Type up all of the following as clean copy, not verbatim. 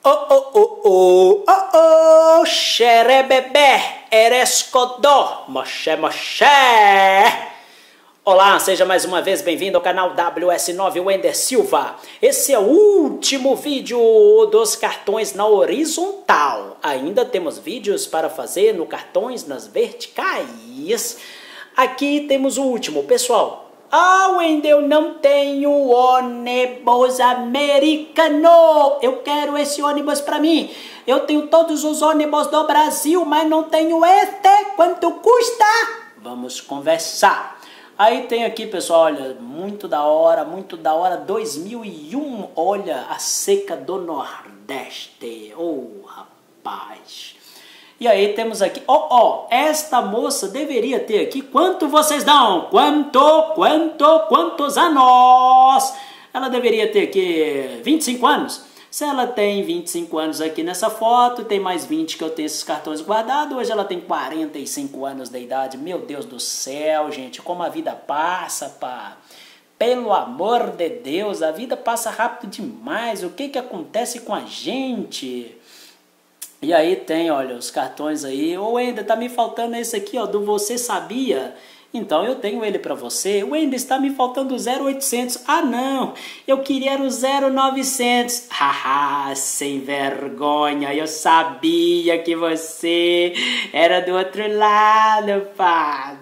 Xerebebé, erescodó, moché. Olá, seja mais uma vez bem-vindo ao canal WS9 Wender Silva. Esse é o último vídeo dos cartões na horizontal. Ainda temos vídeos para fazer no cartões nas verticais. Aqui temos o último, pessoal. Wender, eu não tenho ônibus americano. Eu quero esse ônibus para mim. Eu tenho todos os ônibus do Brasil, mas não tenho este. Quanto custa? Vamos conversar. Aí tem aqui, pessoal, olha, muito da hora, 2001, olha, a seca do Nordeste. Rapaz. E aí temos aqui, esta moça deveria ter aqui, quanto vocês dão? Quantos anos? Ela deveria ter aqui 25 anos. Se ela tem 25 anos aqui nessa foto, tem mais 20 que eu tenho esses cartões guardados, hoje ela tem 45 anos de idade. Meu Deus do céu, gente, como a vida passa, pá. Pelo amor de Deus, a vida passa rápido demais. O que acontece com a gente? E aí tem, olha, os cartões aí. Wender, tá me faltando esse aqui, ó, do Você Sabia? Então eu tenho ele para você. Wender, está me faltando o 0800. Ah, não, eu queria o 0900. Haha, sem vergonha. Eu sabia que você era do outro lado, pá.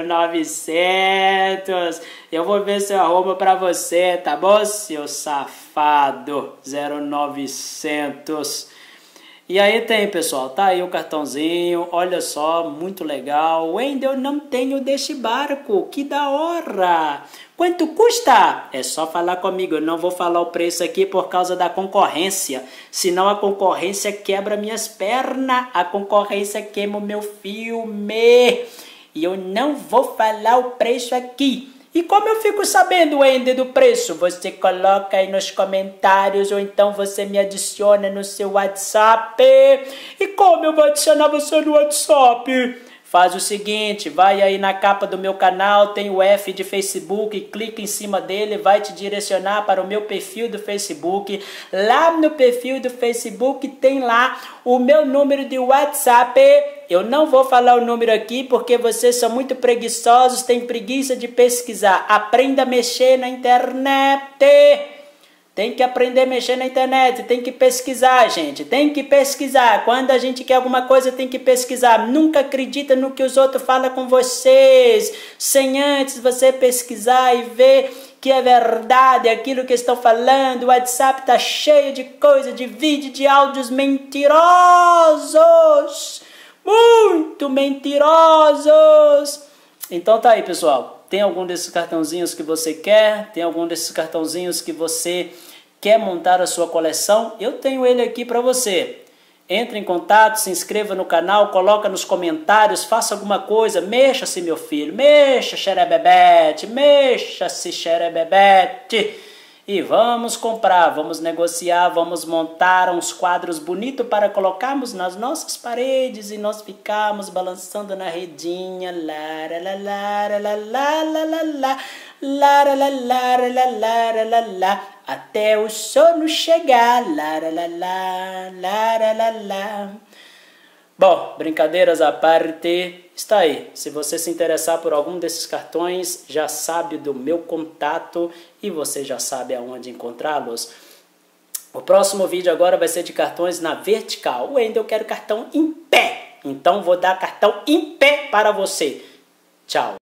0900. Eu vou ver seu arroba para você, tá bom, seu safado? 0900. E aí tem, pessoal, tá aí o cartãozinho, olha só, muito legal. Wender, eu não tenho deste barco, que da hora. Quanto custa? É só falar comigo, eu não vou falar o preço aqui por causa da concorrência. Senão a concorrência quebra minhas pernas, a concorrência queima o meu filme. E eu não vou falar o preço aqui. E como eu fico sabendo, Wender, do preço? Você coloca aí nos comentários ou então você me adiciona no seu WhatsApp. E como eu vou adicionar você no WhatsApp? Faz o seguinte, vai aí na capa do meu canal, tem o F de Facebook, clica em cima dele, vai te direcionar para o meu perfil do Facebook. Lá no perfil do Facebook tem lá o meu número de WhatsApp. Eu não vou falar o número aqui porque vocês são muito preguiçosos, têm preguiça de pesquisar. Aprenda a mexer na internet. Tem que aprender a mexer na internet, tem que pesquisar, gente, tem que pesquisar. Quando a gente quer alguma coisa, tem que pesquisar. Nunca acredita no que os outros falam com vocês, sem antes você pesquisar e ver que é verdade aquilo que estão falando. O WhatsApp tá cheio de coisa, de vídeo, de áudios mentirosos, muito mentirosos. Então tá aí, pessoal. Tem algum desses cartãozinhos que você quer? Tem algum desses cartãozinhos que você quer montar a sua coleção? Eu tenho ele aqui para você. Entre em contato, se inscreva no canal, coloca nos comentários, faça alguma coisa. Mexa-se, meu filho, mexa, xerebebete, mexa-se, xerebebete. E vamos comprar, vamos negociar, vamos montar uns quadros bonitos para colocarmos nas nossas paredes e nós ficarmos balançando na redinha. Até o sono chegar. Bom, brincadeiras à parte, está aí. Se você se interessar por algum desses cartões, já sabe do meu contato e você já sabe aonde encontrá-los. O próximo vídeo agora vai ser de cartões na vertical. Wender, eu quero cartão em pé. Então vou dar cartão em pé para você. Tchau.